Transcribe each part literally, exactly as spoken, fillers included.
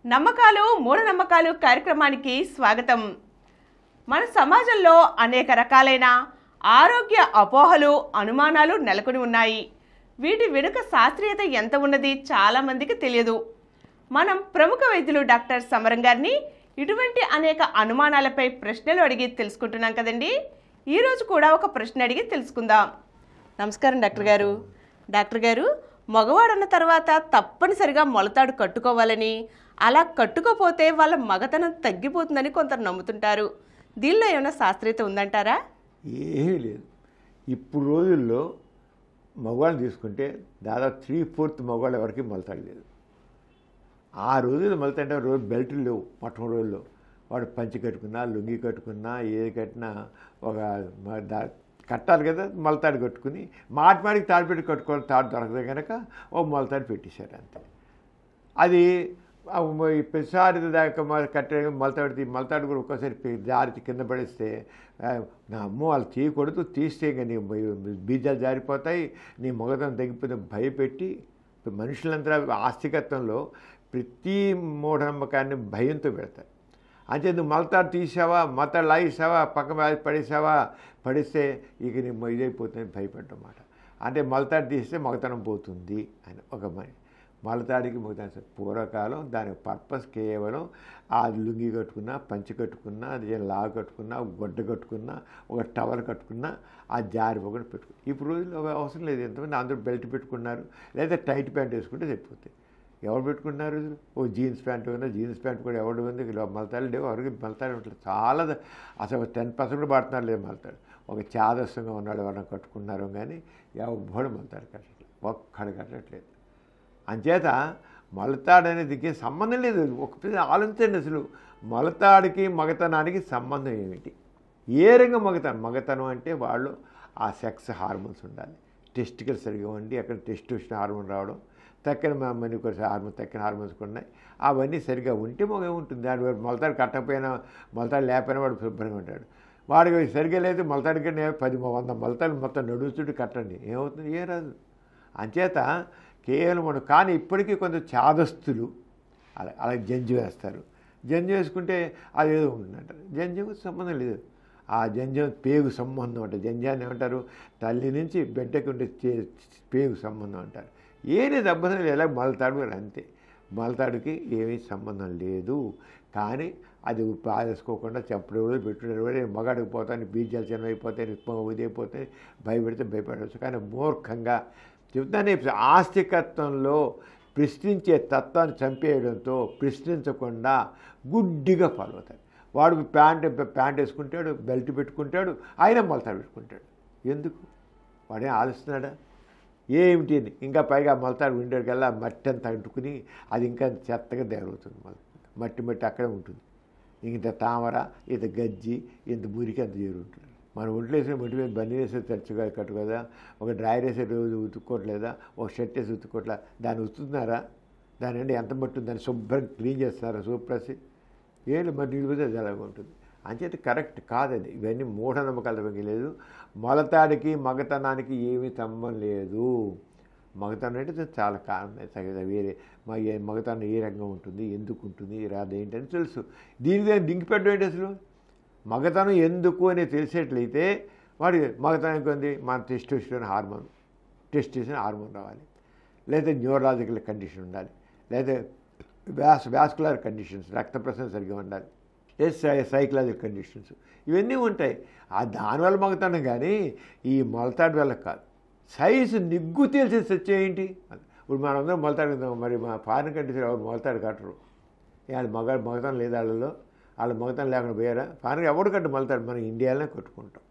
నమ్మకాలు మూఢనమ్మకాలు కార్యక్రమానికి స్వాగతం. మన సమాజంలో అనేక రకాలైన ఆరోగ్య అపోహలు అనుమానాలు నెలకొని ఉన్నాయి. వీటి వెనుక శాస్త్రీయత ఎంత ఉన్నది చాలా మందికి తెలియదు. మనం ప్రముఖ వైద్యులు డాక్టర్ సమరం గారిని ఇటువంటి అనేక అనుమానాలపై ప్రశ్నలు అడిగి తెలుసుకుంటున్నాం కదండి. ఈరోజు కూడా ఒక ప్రశ్న అడిగి తెలుసుకుందాం. నమస్కారం డాక్టర్ గారు. డాక్టర్ గారు, మగవాడన్న తర్వాత తప్పనిసరిగా మొలతాడు కట్టుకోవాలని, అలా కట్టుకోపోతే వాళ్ళ మగతనం తగ్గిపోతుందని కొందరు నమ్ముతుంటారు. దీనిలో ఏమైనా శాస్త్రీయత ఉందంటారా? ఏమీ లేదు. ఇప్పుడు రోజుల్లో మగవాళ్ళని తీసుకుంటే దాదాపు త్రీ ఫోర్త్ మగవాళ్ళ వరకు మొలతాడు లేదు. ఆ రోజులు మొలతంటే రోజు బెల్టులు లేవు. మొత్తం రోజుల్లో వాడు పంచి కట్టుకున్నా, లుంగి కట్టుకున్నా, ఏది కట్టినా ఒక కట్టాలి కదా, మొలతాడు కట్టుకుని మాటి మాటికి తాడు పెట్టి కట్టుకోవాలి. తాడు దొరకదు కనుక ఓ మొలతాడు పెట్టేశారు అంతే. అది ప్రతిసారి దాకా కట్టే మొలతాడు మొలతాడు కూడా ఒక్కోసారి జారి కింద పడేస్తే అమ్మో వాళ్ళు తీయకూడదు, తీస్తే కానీ బీజాలు జారిపోతాయి, నీ మగతనం తగ్గిపోతే భయపెట్టి మనుషులంతా ఆస్తికత్వంలో ప్రతి మూఢనమ్మకాన్ని భయంతో పెడతారు. అంటే నువ్వు మొలతాడు తీసావా, మొలతాడు లాగేసావా, పక్క పడేసావా, పడిస్తే ఇక నీ ఇదైపోతుందని భయపడ్డమాట. అంటే మొలతాడు తీస్తే మగతనం పోతుంది అని ఒక మొలతాడికి మగతనం. పూర్వకాలం దాని పర్పస్ కేవలం ఆ లుంగి కట్టుకున్నా, పంచి కట్టుకున్నా, అది లాగు కట్టుకున్నా, గొడ్డ కట్టుకున్నా, ఒక టవల్ కట్టుకున్నా ఆ జారిపోకుండా పెట్టుకున్నా. ఇప్పుడు రోజుల్లో అవసరం లేదు. ఎంతమంది అందరూ బెల్ట్ పెట్టుకున్నారు, లేదా టైట్ ప్యాంట్ వేసుకుంటే సరిపోతాయి. ఎవరు పెట్టుకున్నారు? ఓ జీన్స్ ప్యాంట్ ఉన్నా, జీన్స్ ప్యాంట్ కూడా ఎవరు ఉంది, మలతాడు లేవు. ఎవరికి మలతాడు ఉంటుంది చాలా, అసలు టెన్ పర్సెంట్ పడుతున్నారు లేదు మలతాడు. ఒక చాదస్యంగా ఉన్నాడు ఎవరైనా కట్టుకున్నారు, కానీ ఎవరు మలతాడు కట్టట్లేదు, ఒక్కడు కట్టట్లేదు. అంచేత మొలతాడు అనేది సంబంధం లేదు. ఒక ఆలోచించండి, అసలు మొలతాడికి మగతనానికి సంబంధం ఏమిటి? ఏ రంగం మగతనం? మగతనం అంటే వాళ్ళు ఆ సెక్స్ హార్మోన్స్ ఉండాలి, టెస్టికల్ సరిగా ఉండి అక్కడ టెస్టోస్టెరాన్ హార్మోన్ రావడం, తక్కిన మనీ కొన్ని హార్మోన్ తక్కిన హార్మోన్స్ ఉన్నాయి, అవన్నీ సరిగా ఉంటే మగ ఉంటుంది. దాని మొలతాడు కట్టకపోయినా, మొలతాడు లేకపోయినా వాడు శుభ్రంగా ఉంటాడు. వాడికి సరిగా లేదు, మొలతాడి కంటే పది వంద మొలతాడు మొత్తం నడుస్తుంటే కట్టండి, ఏమవుతుంది? ఏం రాదు. అంచేత కేవలం మనం కానీ ఇప్పటికీ కొంత చాదస్తులు అలా అలా జంజు వేస్తారు. జంజు వేసుకుంటే అది ఏదో ఉంటుందంటారు. జంజకు సంబంధం లేదు. ఆ జంజం పేగు సంబంధం అంటారు. జంజాన్ని ఏమంటారు? తల్లి నుంచి బిడ్డకి ఉండే పేగు సంబంధం అంటారు. ఏది దెబ్బతం లేదు. ఎలా మొలతాడు అంతే. మొలతాడుకి ఏమీ సంబంధం లేదు. కానీ అది పారేసుకోకుండా చెప్పుడు పెట్టుకునే మగాడికి పోతాను, బీజాలు చిన్నమైపోతాయి, ఉదైపోతాయి, భయపెడితే భయపడవచ్చు. కానీ మూర్ఖంగా చెప్తానే ఆస్తికత్వంలో ప్రశ్నించే తత్వాన్ని చంపేయడంతో ప్రశ్నించకుండా గుడ్డిగా ఫాలో అవుతాడు. వాడు ప్యాంట్ ప్యాంట్ వేసుకుంటాడు, బెల్ట్ పెట్టుకుంటాడు, ఆయన మొలతాడు పెట్టుకుంటాడు. ఎందుకు? వాడేం ఆలోచిస్తున్నాడా ఏమిటి అని? ఇంకా పైగా మొలతాడు ఉండేకల్లా మట్టి అంతా అంటుకుని అది ఇంకా చెత్తగా తయారవుతుంది. మట్టి మట్టి అక్కడే ఉంటుంది. ఇంత తామర, ఇంత గజ్జి, ఇంత మురికి అంత చేరుంటుంది. మనం ఒంట్లో వేసిన మట్టి మీద బన్నీ వేసే తరచుగా కట్టు కదా, ఒక డ్రైర్ వేసే రోజు ఉతుక్కోవట్లేదా, ఒక షర్ట్ వేసి ఉతుక్కోవట్లా, దాన్ని ఉతుకుతున్నారా? దాని అంటే ఎంత మట్టి ఉంది, దాన్ని శుభ్రం క్లీన్ చేస్తున్నారా సోప్ రాసి? ఏళ్ళు మరి నీళ్ళు పోతే అది అలాగే ఉంటుంది. అంచేత కరెక్ట్ కాదండి. ఇవన్నీ మూఢనమ్మకాలు లేదు. మొలతాడికి మగతనానికి ఏమీ సంబంధం లేదు. మగతనం అంటే చాలా కారణం వేరే మగతనం ఏ రంగం ఉంటుంది, ఎందుకు ఉంటుంది, రాదు ఏంటని తెలుసు. దీనికి దింకి పెట్టడం ఏంటి? అసలు మగతనం ఎందుకు అని తెలిసేట్లయితే వాడి మగతనానికి ఉంది మన టెస్టోస్టెరాన్ హార్మోన్ టెస్టోస్టెరాన్ హార్మోన్ రావాలి, లేదా న్యూరలాజికల్ కండిషన్ ఉండాలి, లేదా వ్యాస్ వ్యాస్కులర్ కండిషన్స్, రక్త ప్రసరణ సరిగ్గా ఉండాలి, ఎస్ సైకలాజికల్ కండిషన్స్, ఇవన్నీ ఉంటాయి. ఆ దానివల్ల మగతనం కానీ ఈ మొలతాడు వల్ల కాదు. సైజు నిగ్గు తెలిసి సత్యం ఏంటి? ఇప్పుడు మనందరం మొలతాడు, మరి మా ఫారిన్ కంట్రీస్ ఎవరు మొలతాడు కట్టరు. వాళ్ళ మగ మగతనం లేదు వాళ్ళలో, వాళ్ళ మగతనం లేకుండా పోయారా? ఫారిన్ ఎవడు కట్టు మొలతాడు, మనం ఇండియాలోనే కట్టుకుంటాం.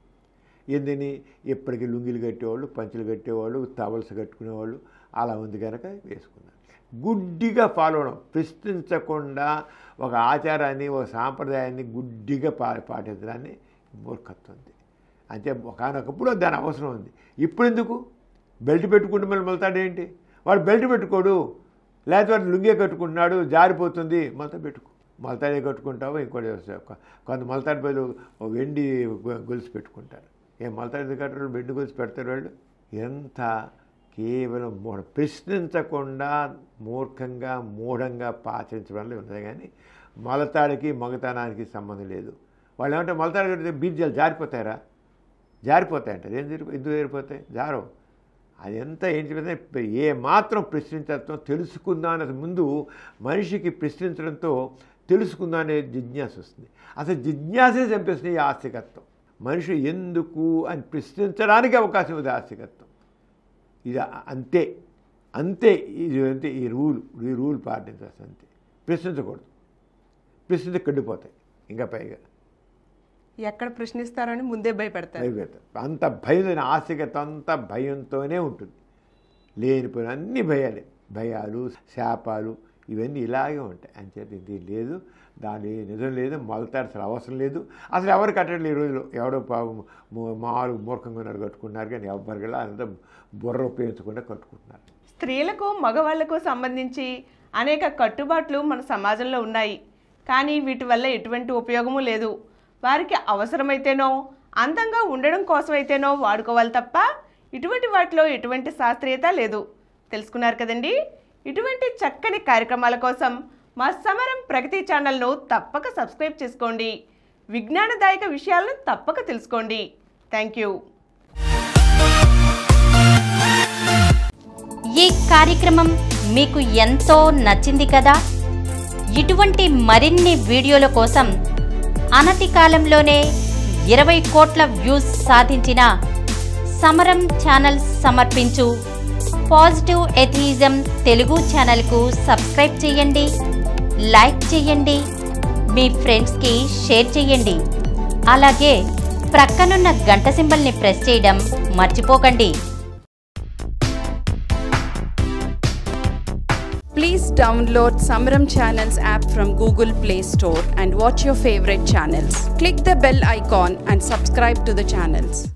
ఎందుని? ఎప్పటికీ లుంగిలు కట్టేవాళ్ళు, పంచులు కట్టేవాళ్ళు, టవల్స్ కట్టుకునేవాళ్ళు అలా ఉంది కనుక వేసుకున్నారు. గుడ్డిగా ఫాలో అవడం, ప్రశ్నించకుండా ఒక ఆచారాన్ని, ఒక సాంప్రదాయాన్ని గుడ్డిగా పా పాటించడాన్ని మూర్ఖత్వం ఉంది. అంటే ఒకనొకప్పుడు దాని అవసరం ఉంది. ఇప్పుడు ఎందుకు? బెల్ట్ పెట్టుకుంటే మళ్ళీ మొలతాడేంటి? వాడు బెల్ట్ పెట్టుకోడు, లేకపోతే వాడు లుంగే కట్టుకుంటున్నాడు, జారిపోతుంది, మొలత పెట్టుకో. మొలతాడే కట్టుకుంటావో ఇంకోటి కొంత మొలతాడి బదులు వెండి గొలుసు పెట్టుకుంటారు. ఏం మొలతాడి కట్టరు, వెండి గొలుసు పెడతారు వాళ్ళు. ఎంత కేవలం మూఢ ప్రశ్నించకుండా మూర్ఖంగా మూఢంగా ఆచరించడం వల్ల ఉన్నది. కానీ మొలతాడికి మగతనానికి సంబంధం లేదు. వాళ్ళు ఏమంటే మొలతాడు కడితే బీజాలు జారిపోతాయరా, జారిపోతాయంటారు. ఏం జరిపో ఎందుకు జారిపోతాయి? జారవు. అది ఎంత ఏం చెప్తే ఏ మాత్రం ప్రశ్నించడంతో తెలుసుకుందా అనేది ముందు మనిషికి ప్రశ్నించడంతో తెలుసుకుందా అనే జిజ్ఞాస వస్తుంది. అసలు జిజ్ఞాసే చంపేస్తుంది ఈ ఆస్తికత్వం. మనిషి ఎందుకు అని ప్రశ్నించడానికి అవకాశం ఉంది ఆస్తికత్వం. ఇది అంతే అంతే ఇది అంతే ఈ రూల్ ఈ రూల్ పాటించాల్సి అంతే. ప్రశ్నించకూడదు, ప్రశ్నించి కడ్డిపోతాయి. ఇంకా పైగా ఎక్కడ ప్రశ్నిస్తారని ముందే భయపెడతారు. భయపెడతారు. అంత భయం, ఆస్తికత అంతా భయంతోనే ఉంటుంది. లేనిపోయిన అన్ని భయాలే, భయాలు శాపాలు ఇవన్నీ ఇలాగే ఉంటాయి. అంచేత ఇది లేదు, దాని నిజం లేదు, మొలతాడు అసలు అవసరం లేదు. అసలు ఎవరు కట్టండి ఈ రోజులో. ఎవడో పాపం మామూలు మూర్ఖంగా ఉన్నారు కట్టుకున్నారు, కానీ ఎవరికి అంతా బుర్ర ఉపయోగించకుండా కట్టుకుంటున్నారు. స్త్రీలకు మగవాళ్లకు సంబంధించి అనేక కట్టుబాట్లు మన సమాజంలో ఉన్నాయి. కానీ వీటి వల్ల ఎటువంటి ఉపయోగము లేదు. వారికి అవసరమైతేనో అందంగా ఉండడం కోసమైతేనో వాడుకోవాలి తప్ప ఇటువంటి వాటిలో ఎటువంటి శాస్త్రీయత లేదు. తెలుసుకున్నారు కదండి. ఇటువంటి చక్కని కార్యక్రమాల కోసం మా సమరం ప్రగతి ఛానల్ను తప్పక సబ్స్క్రైబ్ చేసుకోండి. విజ్ఞానదాయక విషయాలను తప్పక తెలుసుకోండి. Thank you. ఈ కార్యక్రమం మీకు ఎంతో నచ్చింది కదా. ఇటువంటి మరిన్ని వీడియోల కోసం అనతి కాలంలోనే ఇరవై కోట్ల వ్యూస్ సాధించిన సమరం ఛానల్ సమర్పించు పాజిటివ్ ఎథియిజం తెలుగు ఛానల్కు సబ్స్క్రైబ్ చేయండి, లైక్ చేయండి, మీ ఫ్రెండ్స్కి షేర్ చేయండి. అలాగే ప్రక్కనున్న గంట సింబల్ని ప్రెస్ చేయడం మర్చిపోకండి. Please download Samaram Channels app from Google Play Store and watch your favorite channels. Click the bell icon and subscribe to the channels.